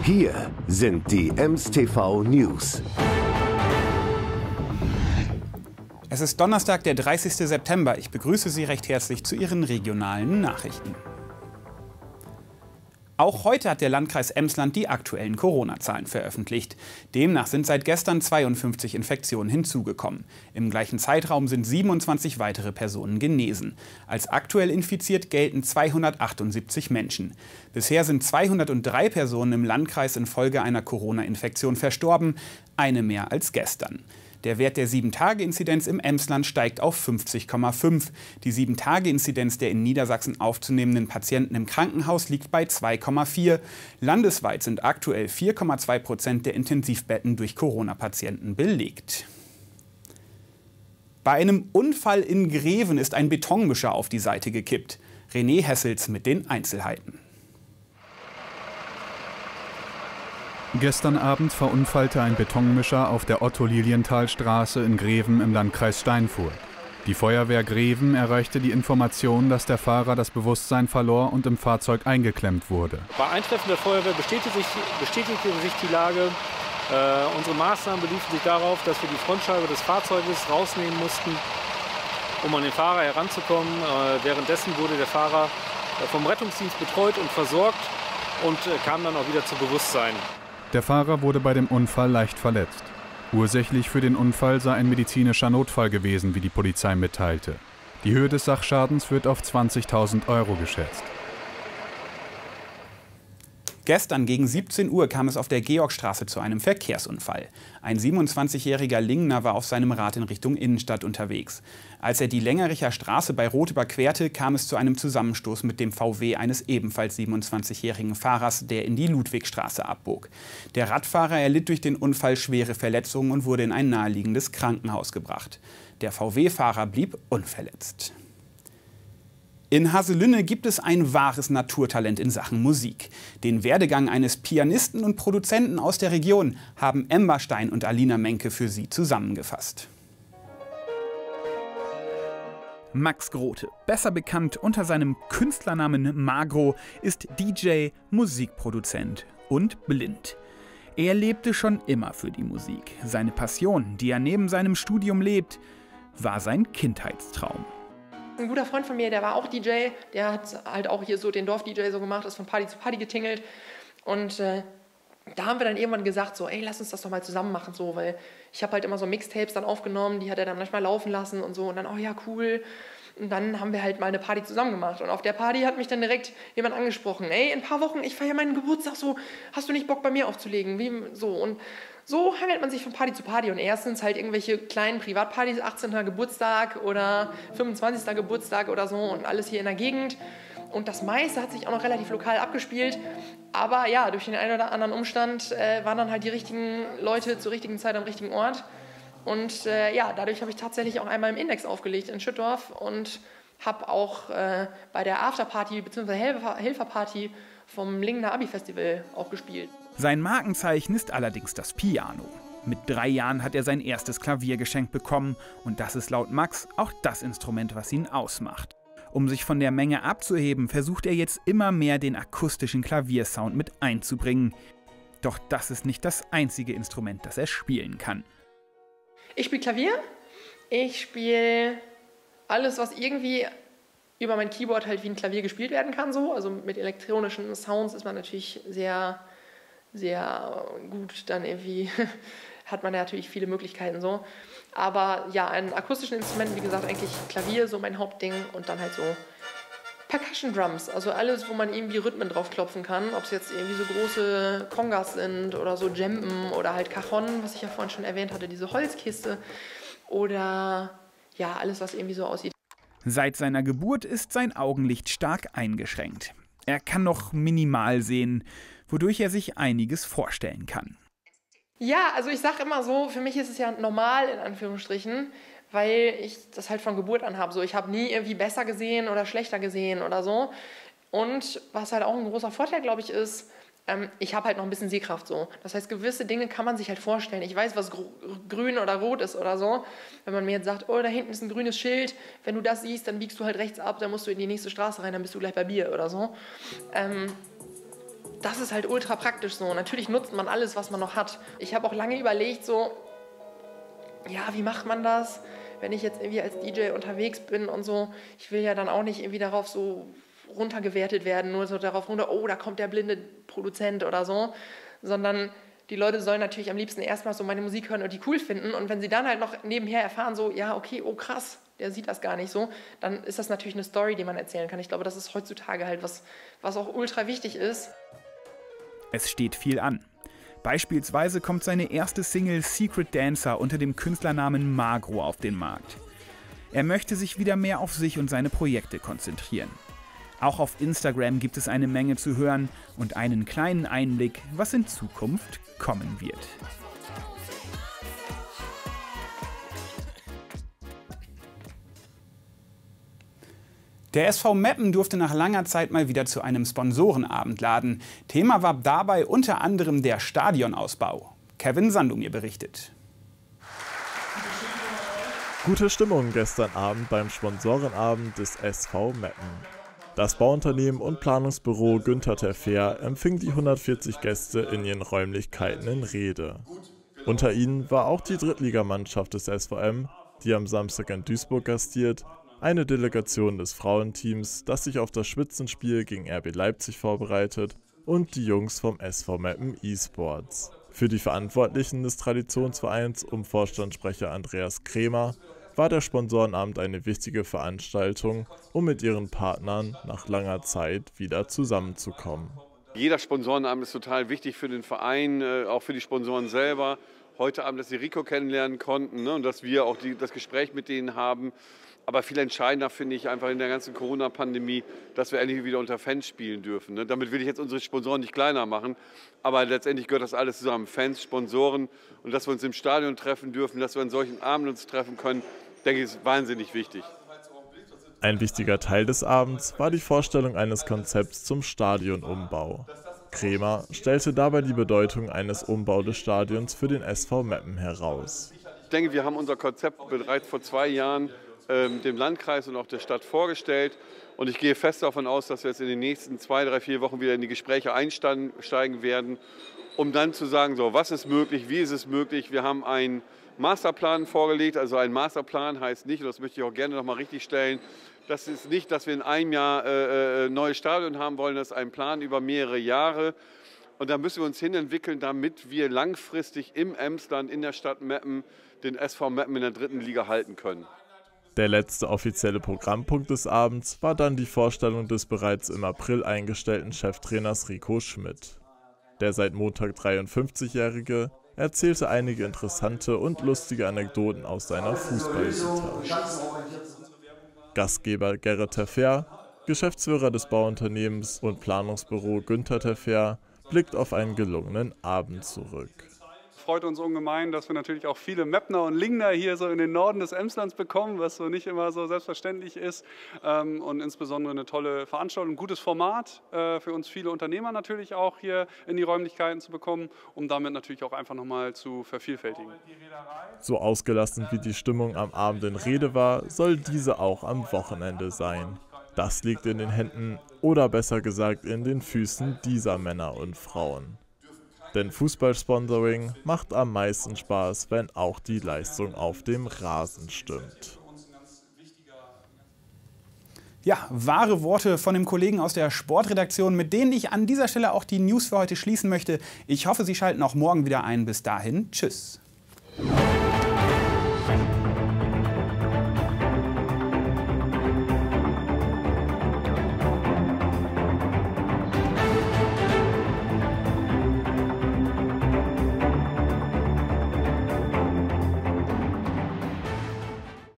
Hier sind die Ems TV News. Es ist Donnerstag, der 30. September. Ich begrüße Sie recht herzlich zu Ihren regionalen Nachrichten. Auch heute hat der Landkreis Emsland die aktuellen Corona-Zahlen veröffentlicht. Demnach sind seit gestern 52 Infektionen hinzugekommen. Im gleichen Zeitraum sind 27 weitere Personen genesen. Als aktuell infiziert gelten 278 Menschen. Bisher sind 203 Personen im Landkreis infolge einer Corona-Infektion verstorben, eine mehr als gestern. Der Wert der 7-Tage-Inzidenz im Emsland steigt auf 50,5. Die 7-Tage-Inzidenz der in Niedersachsen aufzunehmenden Patienten im Krankenhaus liegt bei 2,4. Landesweit sind aktuell 4,2% der Intensivbetten durch Corona-Patienten belegt. Bei einem Unfall in Greven ist ein Betonmischer auf die Seite gekippt. René Hessels mit den Einzelheiten. Gestern Abend verunfallte ein Betonmischer auf der Otto-Lilienthal-Straße in Greven im Landkreis Steinfurt. Die Feuerwehr Greven erreichte die Information, dass der Fahrer das Bewusstsein verlor und im Fahrzeug eingeklemmt wurde. Bei Eintreffen der Feuerwehr bestätigte sich die Lage. Unsere Maßnahmen beliefen sich darauf, dass wir die Frontscheibe des Fahrzeuges rausnehmen mussten, um an den Fahrer heranzukommen. Währenddessen wurde der Fahrer vom Rettungsdienst betreut und versorgt und kam dann auch wieder zu Bewusstsein. Der Fahrer wurde bei dem Unfall leicht verletzt. Ursächlich für den Unfall sei ein medizinischer Notfall gewesen, wie die Polizei mitteilte. Die Höhe des Sachschadens wird auf 20.000 € geschätzt. Gestern gegen 17 Uhr kam es auf der Georgstraße zu einem Verkehrsunfall. Ein 27-jähriger Lingner war auf seinem Rad in Richtung Innenstadt unterwegs. Als er die Längericher Straße bei Roth überquerte, kam es zu einem Zusammenstoß mit dem VW eines ebenfalls 27-jährigen Fahrers, der in die Ludwigstraße abbog. Der Radfahrer erlitt durch den Unfall schwere Verletzungen und wurde in ein naheliegendes Krankenhaus gebracht. Der VW-Fahrer blieb unverletzt. In Haselünne gibt es ein wahres Naturtalent in Sachen Musik. Den Werdegang eines Pianisten und Produzenten aus der Region haben Ember Stein und Alina Menke für Sie zusammengefasst. Max Grote, besser bekannt unter seinem Künstlernamen Magro, ist DJ, Musikproduzent und blind. Er lebte schon immer für die Musik. Seine Passion, die er neben seinem Studium lebt, war sein Kindheitstraum. Ein guter Freund von mir, der war auch DJ, der hat halt auch hier so den Dorf-DJ so gemacht, ist von Party zu Party getingelt. Und da haben wir dann irgendwann gesagt, so, ey, lass uns das doch mal zusammen machen, so, weil ich habe halt immer so Mixtapes dann aufgenommen, die hat er dann manchmal laufen lassen und so. Und dann, oh ja, cool. Und dann haben wir halt mal eine Party zusammen gemacht. Und auf der Party hat mich dann direkt jemand angesprochen, ey, in ein paar Wochen, ich feiere meinen Geburtstag, so, hast du nicht Bock bei mir aufzulegen? Wie, so, und so hangelt man sich von Party zu Party und erstens halt irgendwelche kleinen Privatpartys, 18. Geburtstag oder 25. Geburtstag oder so und alles hier in der Gegend. Und das meiste hat sich auch noch relativ lokal abgespielt. Aber ja, durch den einen oder anderen Umstand waren dann halt die richtigen Leute zur richtigen Zeit am richtigen Ort. Und ja, dadurch habe ich tatsächlich auch einmal im Index aufgelegt in Schüttorf und habe auch bei der Afterparty bzw. Helferparty vom Lingner Abi-Festival auch gespielt. Sein Markenzeichen ist allerdings das Piano. Mit 3 Jahren hat er sein erstes Klavier geschenkt bekommen und das ist laut Max auch das Instrument, was ihn ausmacht. Um sich von der Menge abzuheben, versucht er jetzt immer mehr den akustischen Klaviersound mit einzubringen. Doch das ist nicht das einzige Instrument, das er spielen kann. Ich spiele Klavier, ich spiele alles, was irgendwie über mein Keyboard halt wie ein Klavier gespielt werden kann. So. Also mit elektronischen Sounds ist man natürlich sehr gut, dann irgendwie hat man ja natürlich viele Möglichkeiten so. Aber ja, an akustischen Instrumenten, wie gesagt, eigentlich Klavier, so mein Hauptding und dann halt so Percussion Drums, also alles, wo man irgendwie Rhythmen drauf klopfen kann, ob es jetzt irgendwie so große Congas sind oder so Djemben oder halt Cajon, was ich ja vorhin schon erwähnt hatte, diese Holzkiste oder ja, alles, was irgendwie so aussieht. Seit seiner Geburt ist sein Augenlicht stark eingeschränkt. Er kann noch minimal sehen, wodurch er sich einiges vorstellen kann. Ja, also ich sage immer so, für mich ist es ja normal in Anführungsstrichen, weil ich das halt von Geburt an habe. So, ich habe nie irgendwie besser gesehen oder schlechter gesehen oder so. Und was halt auch ein großer Vorteil, glaube ich, ist, ich habe halt noch ein bisschen Sehkraft so. Das heißt, gewisse Dinge kann man sich halt vorstellen. Ich weiß, was grün oder rot ist oder so. Wenn man mir jetzt sagt, oh, da hinten ist ein grünes Schild, wenn du das siehst, dann biegst du halt rechts ab, dann musst du in die nächste Straße rein, dann bist du gleich bei Bier oder so. das ist halt ultra praktisch so. Natürlich nutzt man alles, was man noch hat. Ich habe auch lange überlegt, so, ja, wie macht man das, wenn ich jetzt irgendwie als DJ unterwegs bin und so. Ich will ja dann auch nicht irgendwie darauf so runtergewertet werden, nur so darauf runter, oh, da kommt der blinde Produzent oder so, sondern die Leute sollen natürlich am liebsten erstmal so meine Musik hören und die cool finden, und wenn sie dann halt noch nebenher erfahren, so, ja, okay, oh krass, der sieht das gar nicht so, dann ist das natürlich eine Story, die man erzählen kann. Ich glaube, das ist heutzutage halt was auch ultra wichtig ist. Es steht viel an. Beispielsweise kommt seine erste Single Secret Dancer unter dem Künstlernamen Magro auf den Markt. Er möchte sich wieder mehr auf sich und seine Projekte konzentrieren. Auch auf Instagram gibt es eine Menge zu hören und einen kleinen Einblick, was in Zukunft kommen wird. Der SV Meppen durfte nach langer Zeit mal wieder zu einem Sponsorenabend laden. Thema war dabei unter anderem der Stadionausbau. Kevin Sandomir berichtet. Gute Stimmung gestern Abend beim Sponsorenabend des SV Meppen. Das Bauunternehmen und Planungsbüro Günther Terfer empfing die 140 Gäste in ihren Räumlichkeiten in Rhede. Unter ihnen war auch die Drittligamannschaft des SVM, die am Samstag in Duisburg gastiert, eine Delegation des Frauenteams, das sich auf das Spitzenspiel gegen RB Leipzig vorbereitet, und die Jungs vom SV Meppen eSports. Für die Verantwortlichen des Traditionsvereins um Vorstandssprecher Andreas Krämer war der Sponsorenabend eine wichtige Veranstaltung, um mit ihren Partnern nach langer Zeit wieder zusammenzukommen. Jeder Sponsorenabend ist total wichtig für den Verein, auch für die Sponsoren selber. Heute Abend, dass sie Rico kennenlernen konnten, und dass wir auch das Gespräch mit denen haben. Aber viel entscheidender finde ich einfach in der ganzen Corona-Pandemie, dass wir endlich wieder unter Fans spielen dürfen. Damit will ich jetzt unsere Sponsoren nicht kleiner machen, aber letztendlich gehört das alles zusammen. Fans, Sponsoren, und dass wir uns im Stadion treffen dürfen, dass wir an solchen Abenden uns treffen können, denke ich, ist wahnsinnig wichtig. Ein wichtiger Teil des Abends war die Vorstellung eines Konzepts zum Stadionumbau. Krämer stellte dabei die Bedeutung eines Umbaus des Stadions für den SV Meppen heraus. Ich denke, wir haben unser Konzept bereits vor 2 Jahren dem Landkreis und auch der Stadt vorgestellt. Und ich gehe fest davon aus, dass wir jetzt in den nächsten 2, 3, 4 Wochen wieder in die Gespräche einsteigen werden, um dann zu sagen, so, was ist möglich, wie ist es möglich. Wir haben einen Masterplan vorgelegt. Also ein Masterplan heißt nicht, und das möchte ich auch gerne noch mal richtig stellen, das ist nicht, dass wir in einem Jahr ein neues Stadion haben wollen. Das ist ein Plan über mehrere Jahre. Und da müssen wir uns hinentwickeln, damit wir langfristig im Emsland, in der Stadt Meppen, den SV Meppen in der 3. Liga halten können. Der letzte offizielle Programmpunkt des Abends war dann die Vorstellung des bereits im April eingestellten Cheftrainers Rico Schmidt. Der seit Montag 53-Jährige erzählte einige interessante und lustige Anekdoten aus seiner Fußballvita. Gastgeber Gerrit Terfer, Geschäftsführer des Bauunternehmens und Planungsbüro Günther Terfer, blickt auf einen gelungenen Abend zurück. Freut uns ungemein, dass wir natürlich auch viele Meppner und Lingner hier so in den Norden des Emslands bekommen, was so nicht immer so selbstverständlich ist, und insbesondere eine tolle Veranstaltung, ein gutes Format für uns viele Unternehmer natürlich auch hier in die Räumlichkeiten zu bekommen, um damit natürlich auch einfach nochmal zu vervielfältigen. So ausgelassen wie die Stimmung am Abend in Rhede war, soll diese auch am Wochenende sein. Das liegt in den Händen oder besser gesagt in den Füßen dieser Männer und Frauen. Denn Fußballsponsoring macht am meisten Spaß, wenn auch die Leistung auf dem Rasen stimmt. Ja, wahre Worte von dem Kollegen aus der Sportredaktion, mit denen ich an dieser Stelle auch die News für heute schließen möchte. Ich hoffe, Sie schalten auch morgen wieder ein. Bis dahin, tschüss.